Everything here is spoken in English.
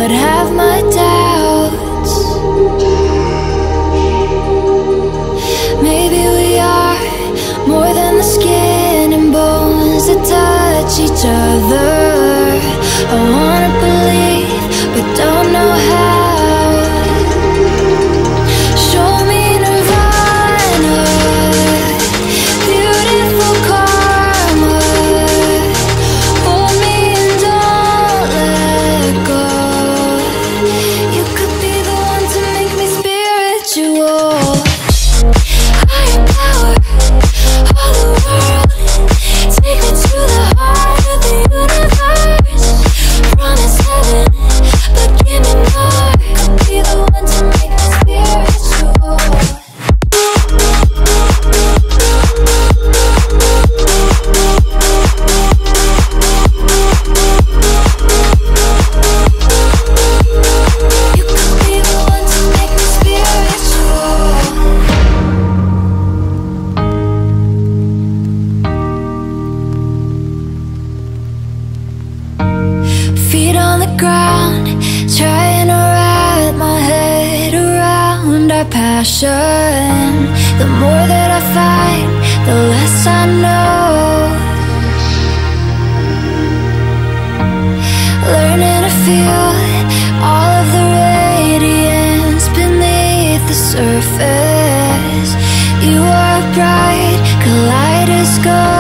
but have my doubts. Maybe we are more than the skin and bones that touch each other. I wanna believe, but don't know how. Show me nirvana, beautiful karma. Hold me and don't let go. You could be the one to make me spiritual. Higher power, all the world, take me to the heart of the universe. Promise heaven, but give me more. Could be the one to make me spiritual. You could be the one to make me spiritual. Feet on the ground, trying to wrap my head around our passion. The more that I fight, the less I know. Learning to feel all of the radiance beneath the surface. You are a bright kaleidoscope.